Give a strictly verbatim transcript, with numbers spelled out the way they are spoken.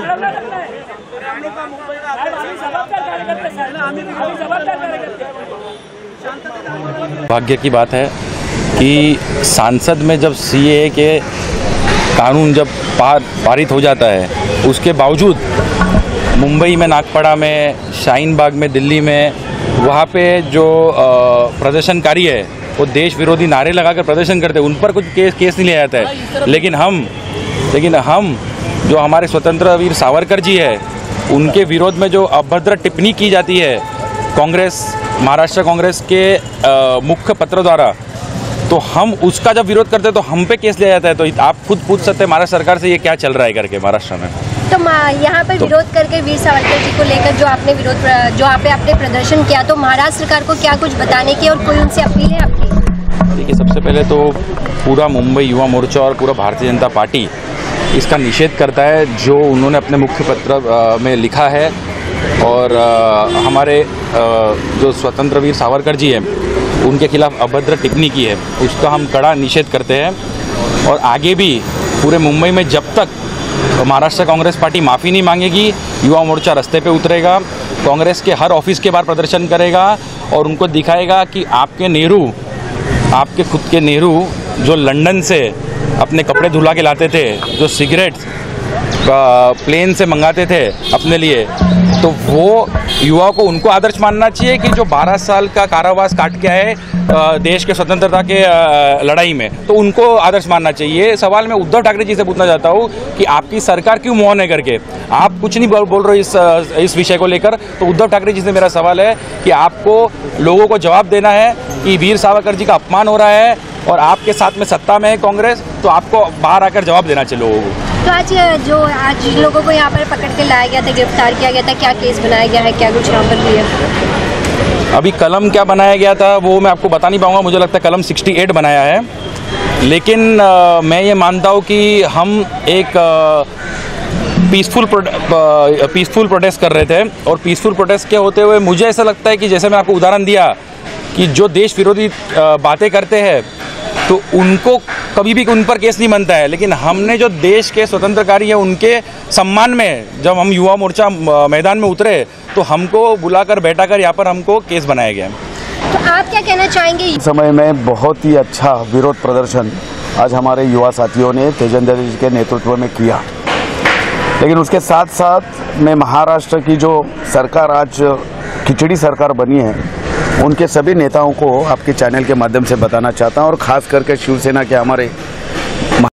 भाग्य की बात है कि सांसद में जब सीएए के कानून जब पार पारित हो जाता है, उसके बावजूद मुंबई में, नागपड़ा में, शाहीन बाग में, दिल्ली में, वहाँ पे जो प्रदर्शनकारी है वो देश विरोधी नारे लगाकर प्रदर्शन करते हैं, उन पर कुछ केस केस नहीं लिया जाता है। लेकिन हम लेकिन हम जो हमारे स्वतंत्र वीर सावरकर जी है, उनके विरोध में जो अभद्र टिप्पणी की जाती है कांग्रेस, महाराष्ट्र कांग्रेस के मुख्य पत्र द्वारा, तो हम उसका जब विरोध करते हैं तो हम पे केस लिया जाता है। तो आप खुद पूछ सकते हैं महाराष्ट्र सरकार से ये क्या चल रहा है करके महाराष्ट्र में। तो यहाँ पर तो, विरोध करके वीर सावरकर जी को लेकर जो आपने विरोध जो आप आपने प्रदर्शन किया, तो महाराष्ट्र सरकार को क्या कुछ बताने की और कोई उनसे अपील है आपकी? देखिए, सबसे पहले तो पूरा मुंबई युवा मोर्चा और पूरा भारतीय जनता पार्टी इसका निषेध करता है जो उन्होंने अपने मुख्य पत्र में लिखा है। और हमारे जो स्वतंत्र वीर सावरकर जी हैं, उनके खिलाफ अभद्र टिप्पणी की है, उसका हम कड़ा निषेध करते हैं। और आगे भी पूरे मुंबई में जब तक महाराष्ट्र कांग्रेस पार्टी माफ़ी नहीं मांगेगी, युवा मोर्चा रास्ते पे उतरेगा, कांग्रेस के हर ऑफिस के बाहर प्रदर्शन करेगा और उनको दिखाएगा कि आपके नेहरू, आपके खुद के नेहरू जो लंदन से अपने कपड़े धुला के लाते थे, जो सिगरेट प्लेन से मंगाते थे अपने लिए, तो वो युवा को उनको आदर्श मानना चाहिए कि जो बारह साल का कारावास काट के आए देश के स्वतंत्रता के लड़ाई में, तो उनको आदर्श मानना चाहिए। सवाल मैं उद्धव ठाकरे जी से पूछना चाहता हूँ कि आपकी सरकार क्यों मौन है करके, आप कुछ नहीं बोल बोल रहे हो इस इस विषय को लेकर। तो उद्धव ठाकरे जी से मेरा सवाल है कि आपको लोगों को जवाब देना है कि वीर सावरकर जी का अपमान हो रहा है और आपके साथ में सत्ता में है कांग्रेस, तो आपको बाहर आकर जवाब देना चाहिए लोगों को। तो आज जो आज लोगों को यहाँ पर पकड़ के लाया गया था, गिरफ्तार किया गया था, क्या केस बनाया गया है, क्या कुछ यहाँ पर भी है? अभी कलम क्या बनाया गया था वो मैं आपको बता नहीं पाऊँगा, मुझे लगता है कलम अड़सठ बनाया है। लेकिन आ, मैं ये मानता हूँ कि हम एक पीसफुल पीसफुल प्रोटेस्ट कर रहे थे, और पीसफुल प्रोटेस्ट के होते हुए मुझे ऐसा लगता है कि जैसे मैं आपको उदाहरण दिया कि जो देश विरोधी बातें करते हैं तो उनको कभी भी उन पर केस नहीं बनता है। लेकिन हमने जो देश के स्वतंत्रकारी है उनके सम्मान में जब हम युवा मोर्चा मैदान में उतरे तो हमको बुलाकर बैठाकर यहाँ पर हमको केस बनाया गया। तो आप क्या कहना चाहेंगे? इस समय में बहुत ही अच्छा विरोध प्रदर्शन आज हमारे युवा साथियों ने तेजेंद्र जी के नेतृत्व में किया। लेकिन उसके साथ साथ मैं महाराष्ट्र की जो सरकार आज खिचड़ी सरकार बनी है, उनके सभी नेताओं को आपके चैनल के माध्यम से बताना चाहता हूं, और ख़ास करके शिवसेना के हमारे